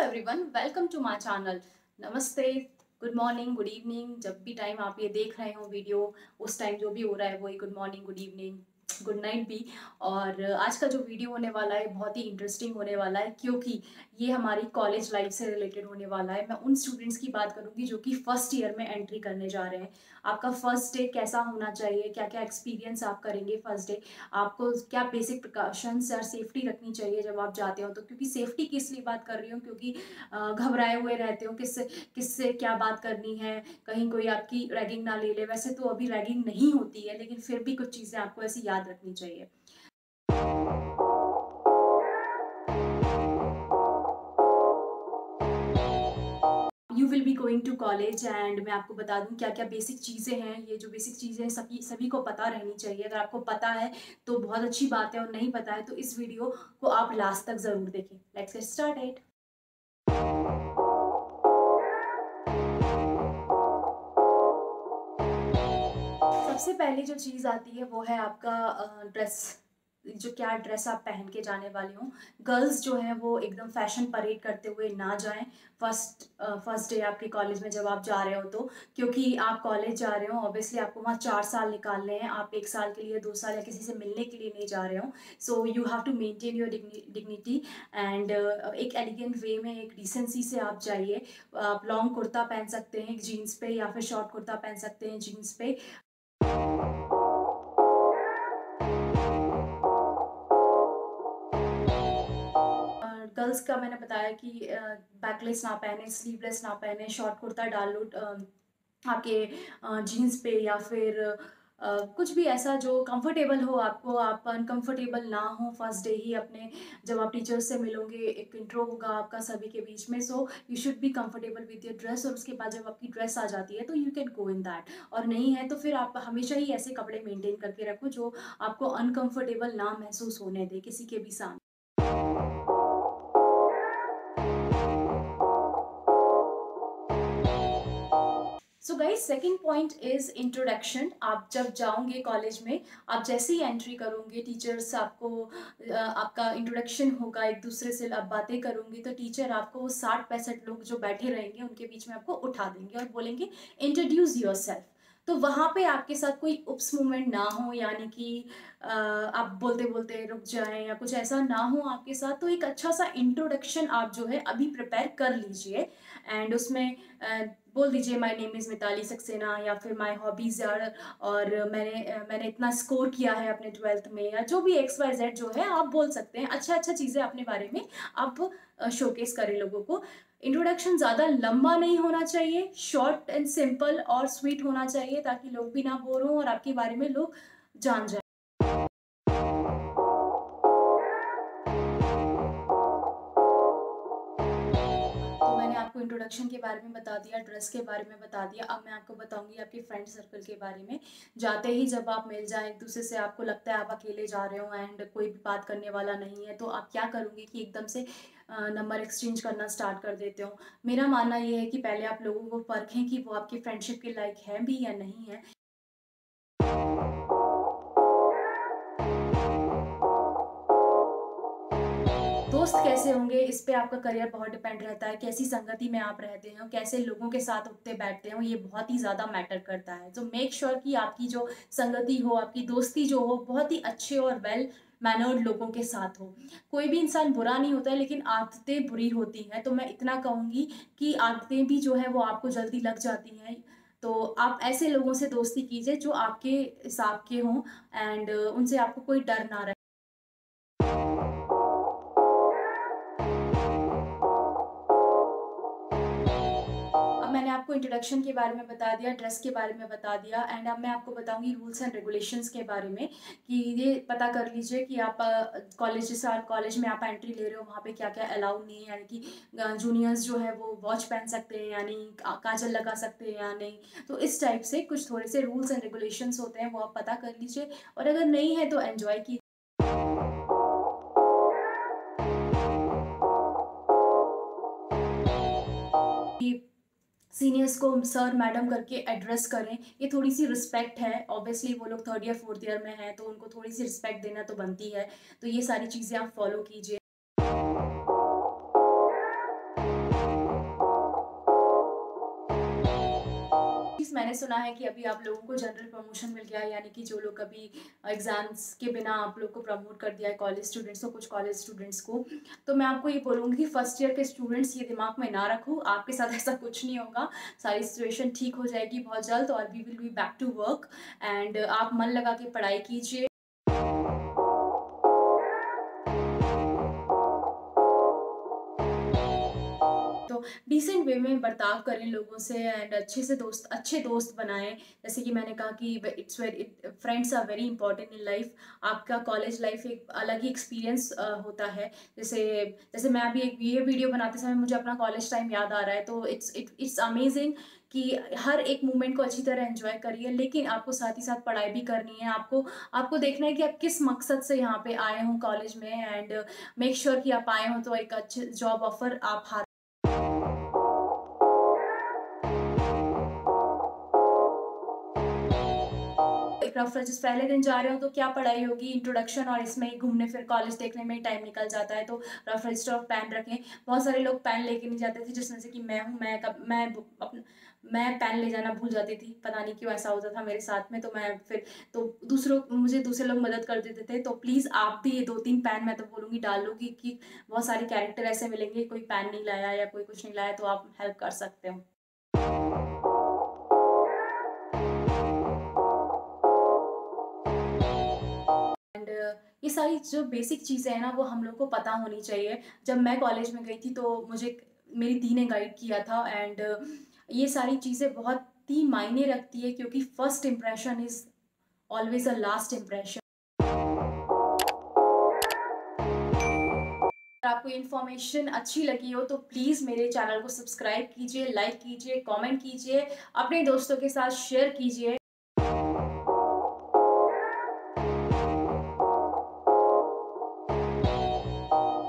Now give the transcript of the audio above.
Everyone, welcome to my channel. नमस्ते, good morning, good evening. जब भी टाइम आप ये देख रहे हो वीडियो, उस टाइम जो भी हो रहा है वही good morning, good evening, good night भी। और आज का जो वीडियो होने वाला है बहुत ही इंटरेस्टिंग होने वाला है, क्योंकि ये हमारी कॉलेज लाइफ से रिलेटेड होने वाला है। मैं उन स्टूडेंट्स की बात करूंगी जो कि फर्स्ट ईयर में एंट्री करने जा रहे हैं। आपका फर्स्ट डे कैसा होना चाहिए, क्या क्या एक्सपीरियंस आप करेंगे फर्स्ट डे, आपको क्या बेसिक प्रिकॉशंस और सेफ्टी रखनी चाहिए जब आप जाते हो। तो क्योंकि सेफ्टी की इसलिए बात कर रही हूँ क्योंकि घबराए हुए रहते हो, किससे किससे क्या बात करनी है, कहीं कोई आपकी रैगिंग ना ले ले। वैसे तो अभी रैगिंग नहीं होती है, लेकिन फिर भी कुछ चीज़ें आपको ऐसी याद रखनी चाहिए। You will be going to college and मैं आपको बता दूं क्या क्या बेसिक चीज़ें हैं। ये जो बेसिक चीज़ें हैं सभी सभी को पता रहनी चाहिए। अगर आपको पता है तो बहुत अच्छी बात है, और नहीं पता है तो इस वीडियो को आप लास्ट तक ज़रूर देखें। Let's get started. सबसे पहले जो चीज़ आती है वो है आपका ड्रेस। जो क्या ड्रेस आप पहन के जाने वाले हो। गर्ल्स जो है वो एकदम फैशन परेड करते हुए ना जाएं फर्स्ट डे आपके कॉलेज में जब आप जा रहे हो तो। क्योंकि आप कॉलेज जा रहे हो, ऑब्वियसली आपको वहाँ 4 साल निकालने हैं। आप 1 साल के लिए, 2 साल या किसी से मिलने के लिए नहीं जा रहे हो। So you have to maintain your dignity and एक एलिगेंट वे में, एक डिसेंसी से आप जाइए। आप लॉन्ग कुर्ता पहन सकते हैं जीन्स पे, या फिर शॉर्ट कुर्ता पहन सकते हैं जीन्स पे। गर्ल्स का मैंने बताया कि बैकलेस ना पहने, स्लीवलेस ना पहने, शॉर्ट कुर्ता डाल लो आपके जीन्स पे, या फिर कुछ भी ऐसा जो कंफर्टेबल हो आपको। आप अनकंफर्टेबल ना हो फर्स्ट डे ही अपने। जब आप टीचर्स से मिलोगे, एक इंट्रो होगा आपका सभी के बीच में। So you should be comfortable with your dress, और उसके बाद जब आपकी ड्रेस आ जाती है तो you can go in that. और नहीं है तो फिर आप हमेशा ही ऐसे कपड़े मेंटेन करके रखो जो आपको अनकंफर्टेबल ना महसूस होने दे किसी के भी सामने। So guys, second point is introduction. आप जब जाओगे कॉलेज में, आप जैसे ही एंट्री करोगे, टीचर्स आपको आपका इंट्रोडक्शन होगा, एक दूसरे से आप बातें करोगे तो टीचर आपको वो 60-65 लोग जो बैठे रहेंगे उनके बीच में आपको उठा देंगे और बोलेंगे इंट्रोड्यूस योर सेल्फ। तो वहाँ पे आपके साथ कोई उप्स मोमेंट ना हो, यानी कि आप बोलते बोलते रुक जाएं या कुछ ऐसा ना हो आपके साथ। तो एक अच्छा सा इंट्रोडक्शन आप जो है अभी प्रिपेयर कर लीजिए एंड उसमें बोल दीजिए my name is Mitali Saxena, या फिर माय हॉबीज़ आर, और मैंने इतना स्कोर किया है अपने 12th में, या जो भी XYZ जो है आप बोल सकते हैं। अच्छा अच्छा चीज़ें अपने बारे में आप शोकेस करें लोगों को। इंट्रोडक्शन ज़्यादा लंबा नहीं होना चाहिए, शॉर्ट एंड सिंपल और स्वीट होना चाहिए, ताकि लोग भी ना बोर हों और आपके बारे में लोग जान जाएं। तो मैंने आपको इंट्रोडक्शन के बारे में बता दिया, ड्रेस के बारे में बता दिया। अब मैं आपको बताऊंगी आपके फ्रेंड सर्कल के बारे में। जाते ही जब आप मिल जाएं एक दूसरे से, आपको लगता है आप अकेले जा रहे हो एंड कोई भी बात करने वाला नहीं है, तो आप क्या करोगे कि एकदम से नंबर एक्सचेंज करना स्टार्ट कर देते हो। मेरा मानना ये है कि पहले आप लोगों को परखें कि वो आपकी फ्रेंडशिप के लायक है भी या नहीं है। दोस्त कैसे होंगे इस पे आपका करियर बहुत डिपेंड रहता है। कैसी संगति में आप रहते हो, कैसे लोगों के साथ उठते बैठते हो, ये बहुत ही ज़्यादा मैटर करता है। तो मेक श्योर कि आपकी जो संगति हो, आपकी दोस्ती जो हो, बहुत ही अच्छे और वेल मैनर्ड लोगों के साथ हो। कोई भी इंसान बुरा नहीं होता है, लेकिन आदतें बुरी होती हैं। तो मैं इतना कहूँगी कि आदतें भी जो है वो आपको जल्दी लग जाती हैं। तो आप ऐसे लोगों से दोस्ती कीजिए जो आपके हिसाब के हों एंड उनसे आपको कोई डर ना रहे। अब मैंने आपको इंट्रोडक्शन के बारे में बता दिया, ड्रेस के बारे में बता दिया, एंड अब मैं आपको बताऊंगी रूल्स एंड रेगुलेशंस के बारे में। कि ये पता कर लीजिए कि आप कॉलेज में आप एंट्री ले रहे हो, वहाँ पे क्या क्या अलाउ नहीं है। यानी कि जूनियर्स जो है वो वॉच पहन सकते हैं या नहीं, काजल लगा सकते हैं या नहीं। तो इस टाइप से कुछ थोड़े से रूल्स एंड रेगुलेशंस होते हैं, वो आप पता कर लीजिए। और अगर नहीं है तो एन्जॉय कीजिए। सीनियर्स को सर मैडम करके एड्रेस करें, ये थोड़ी सी रिस्पेक्ट है। ऑब्वियसली वो लोग 3rd या 4th ईयर में हैं तो उनको थोड़ी सी रिस्पेक्ट देना तो बनती है। तो ये सारी चीज़ें आप फॉलो कीजिए। मैंने सुना है कि अभी आप लोगों को जनरल प्रमोशन मिल गया है, यानी कि जो लोग अभी एग्ज़ाम्स के बिना आप लोग को प्रमोट कर दिया है कॉलेज स्टूडेंट्स को, कुछ कॉलेज स्टूडेंट्स को। तो मैं आपको ये बोलूँगी कि फर्स्ट ईयर के स्टूडेंट्स ये दिमाग में ना रखो, आपके साथ ऐसा कुछ नहीं होगा। सारी सिचुएशन ठीक हो जाएगी बहुत जल्द और we will be back to work and आप मन लगा के पढ़ाई कीजिए। तो डिसेंट वे में बर्ताव करें लोगों से एंड अच्छे दोस्त बनाएं। जैसे कि मैंने कहा कि it's very friends are very important in life. आपका कॉलेज लाइफ एक अलग ही एक्सपीरियंस होता है। जैसे जैसे मैं अभी एक ये वीडियो बनाते समय मुझे अपना कॉलेज टाइम याद आ रहा है, तो इट्स अमेजिंग कि हर एक मोमेंट को अच्छी तरह एंजॉय करिए, लेकिन आपको साथ ही साथ पढ़ाई भी करनी है। आपको आपको देखना है कि आप किस मकसद से यहाँ पे आए हों कॉलेज में एंड मेक श्योर कि आप आए हों तो एक अच्छे जॉब ऑफर आप हाथ एक रफ जिस पहले दिन जा रहे हो तो क्या पढ़ाई होगी, इंट्रोडक्शन और इसमें ही घूमने फिर कॉलेज देखने में ही टाइम निकल जाता है। तो रफ रजिस्टर ऑफ पेन रखें। बहुत सारे लोग पेन लेके नहीं जाते थे, जिसमें से कि मैं हूँ। मैं पेन ले जाना भूल जाती थी, पता नहीं क्यों ऐसा होता था मेरे साथ में। तो मैं फिर तो दूसरे लोग मदद कर देते थे। तो प्लीज़ आप भी ये 2-3 पेन मैं तो बोलूँगी डाल लो कि बहुत सारे कैरेक्टर ऐसे मिलेंगे, कोई पेन नहीं लाया या कोई कुछ नहीं लाया, तो आप हेल्प कर सकते हो। एंड ये सारी जो बेसिक चीज़ें हैं ना वो हम लोग को पता होनी चाहिए। जब मैं कॉलेज में गई थी तो मुझे मेरी दी ने गाइड किया था एंड ये सारी चीज़ें बहुत ही मायने रखती है, क्योंकि first impression is always a last impression. अगर आपको इन्फॉर्मेशन अच्छी लगी हो तो प्लीज़ मेरे चैनल को सब्सक्राइब कीजिए, लाइक कीजिए, कमेंट कीजिए, अपने दोस्तों के साथ शेयर कीजिए।